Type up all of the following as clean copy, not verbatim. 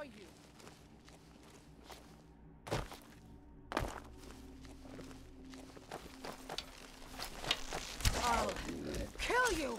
you. I'll kill you.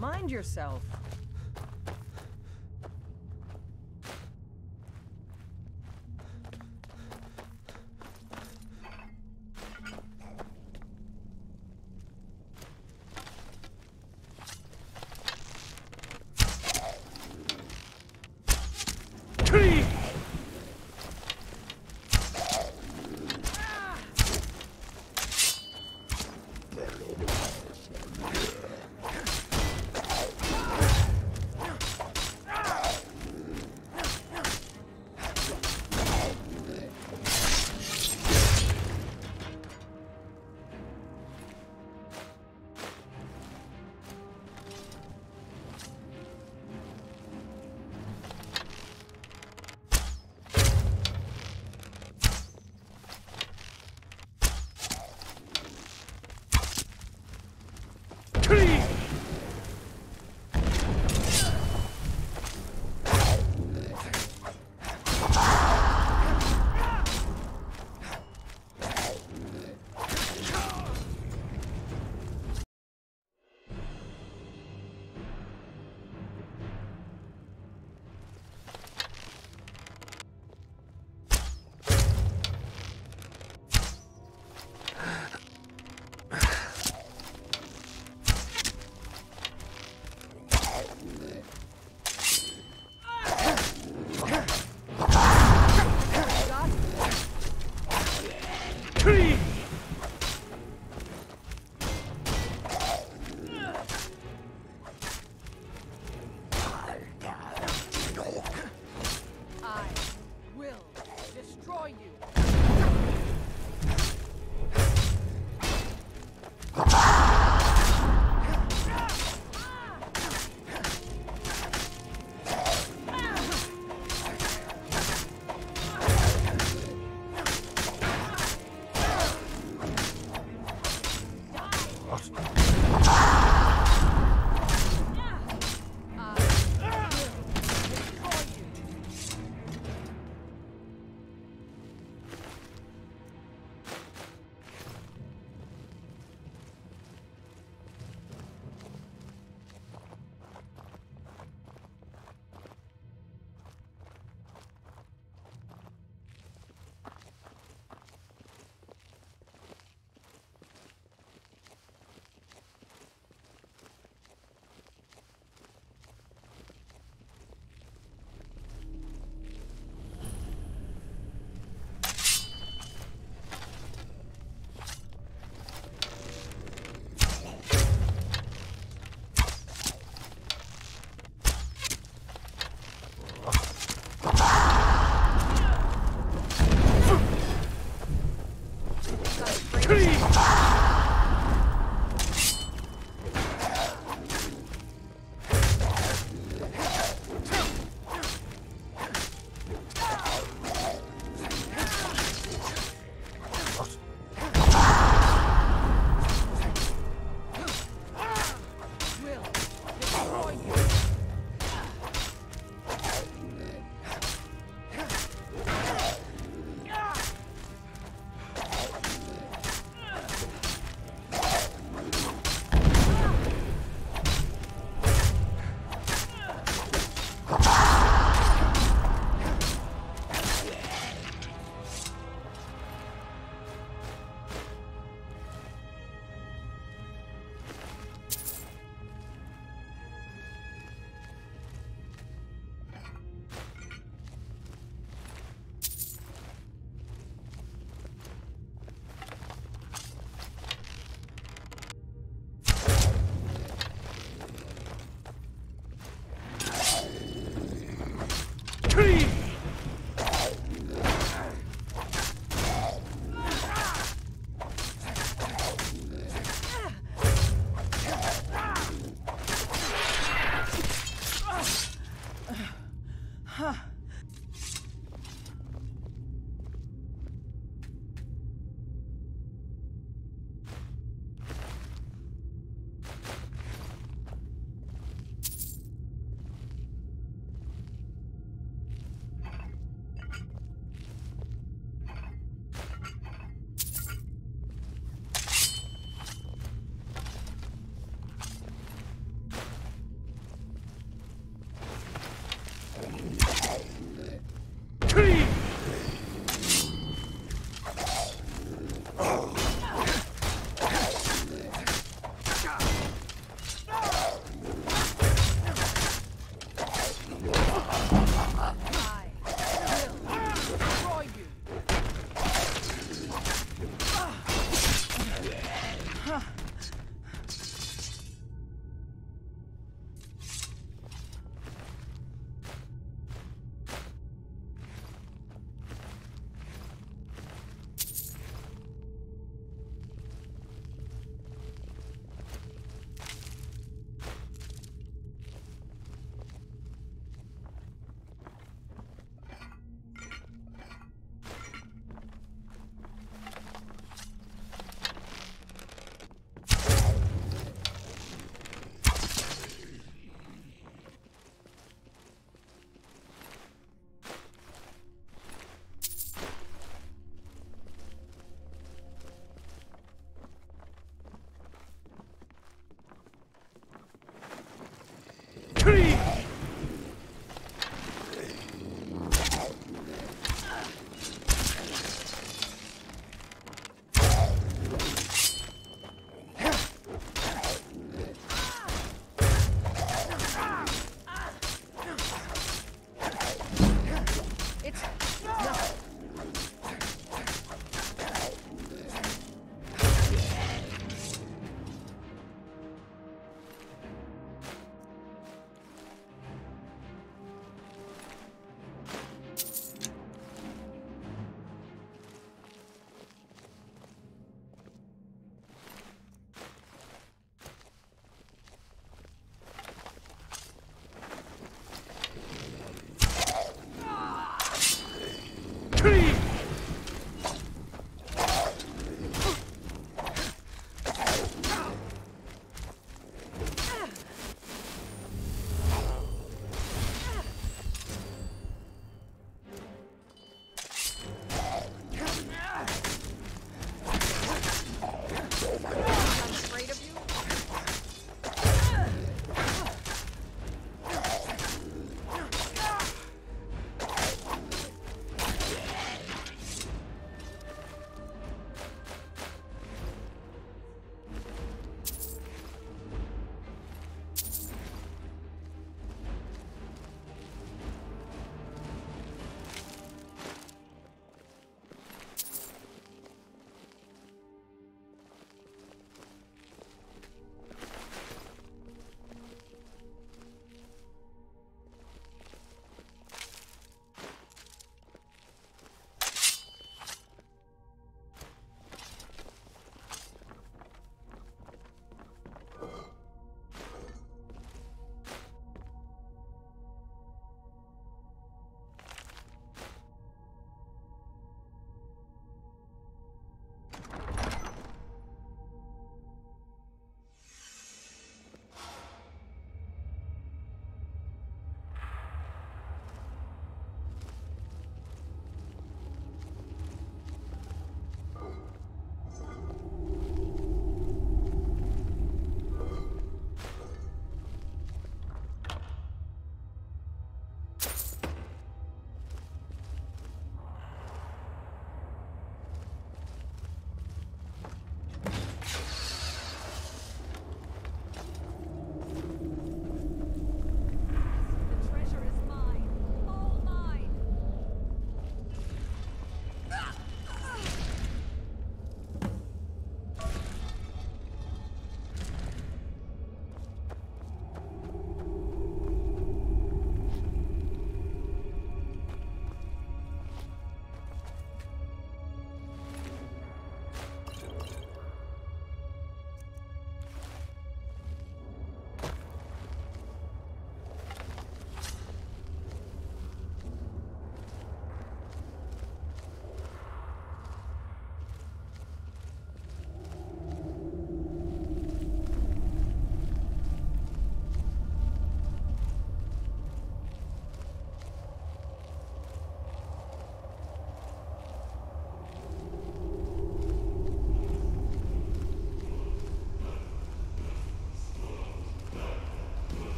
Mind yourself.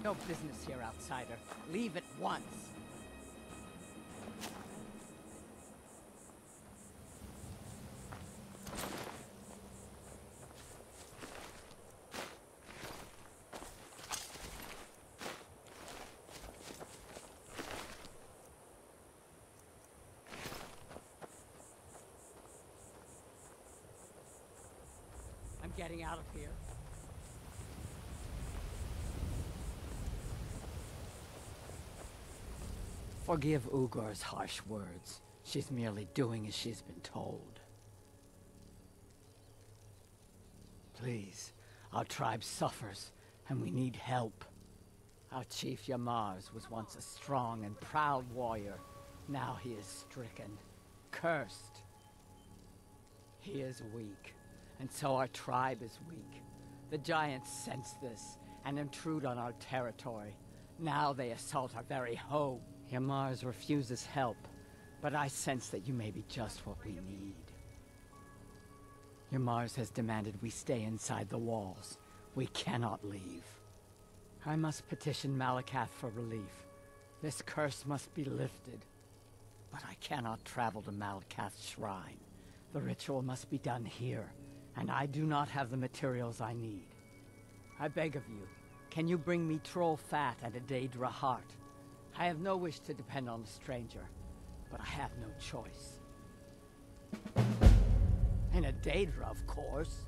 no business here, outsider. Leave at once. I'm getting out of here. Forgive Ugor's harsh words. She's merely doing as she's been told. Please, our tribe suffers, and we need help. Our chief Yamars was once a strong and proud warrior. Now he is stricken, cursed. He is weak, and so our tribe is weak. The giants sense this, and intrude on our territory. Now they assault our very home. Yamars refuses help, but I sense that you may be just what we need. Yamars has demanded we stay inside the walls. We cannot leave. I must petition Malakath for relief. This curse must be lifted. But I cannot travel to Malakath's shrine. The ritual must be done here, and I do not have the materials I need. I beg of you, can you bring me troll fat and a Daedra heart? I have no wish to depend on a stranger, but I have no choice. And a Daedra, of course.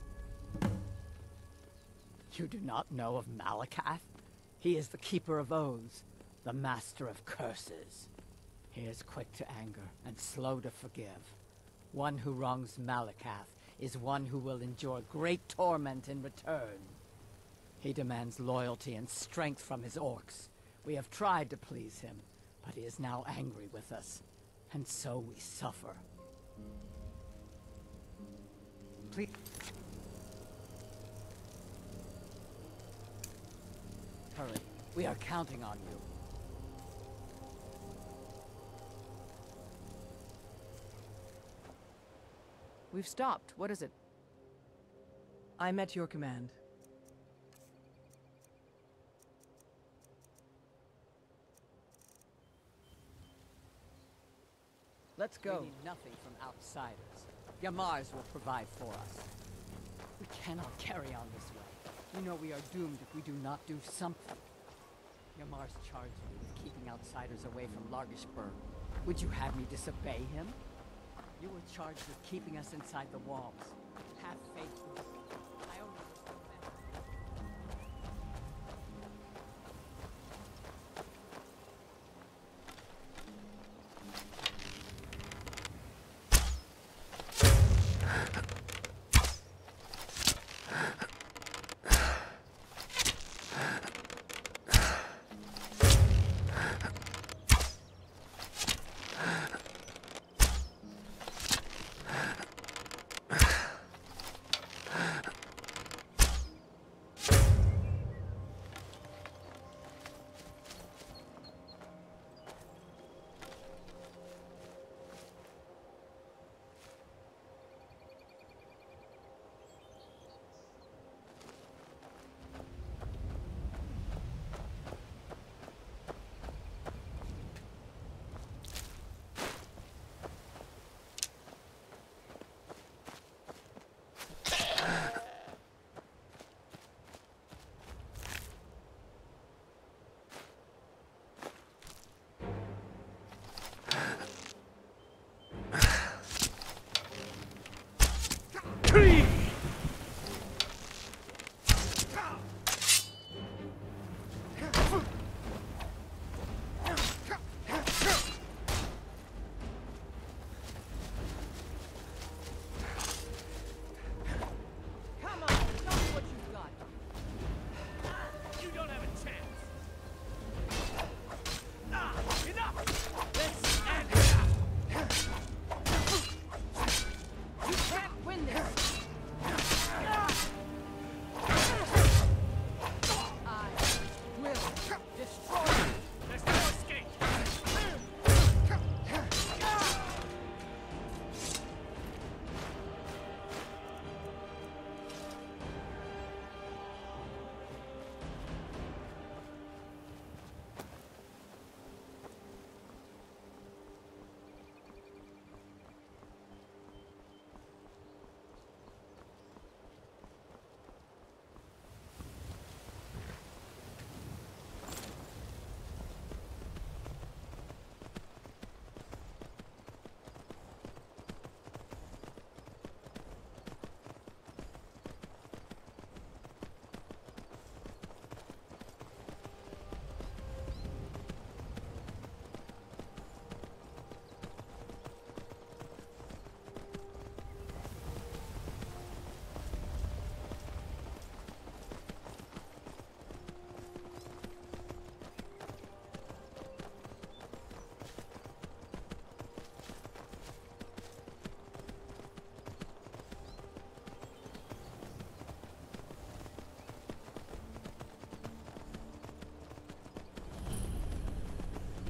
You do not know of Malakath? He is the Keeper of Oaths, the Master of Curses. He is quick to anger and slow to forgive. One who wrongs Malakath is one who will endure great torment in return. He demands loyalty and strength from his orcs. We have tried to please him, but he is now angry with us, and so we suffer. Please. Hurry, we are counting on you. We've stopped. What is it? I'm at your command. Let's go. We need nothing from outsiders. Yamars will provide for us. We cannot carry on this way. You know we are doomed if we do not do something. Yamars charged me with keeping outsiders away from Largashburg. Would you have me disobey him? You were charged with keeping us inside the walls. Have faith in me. I only wish the best.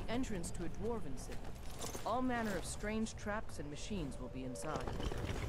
entrance to a dwarven city. All manner of strange traps and machines will be inside.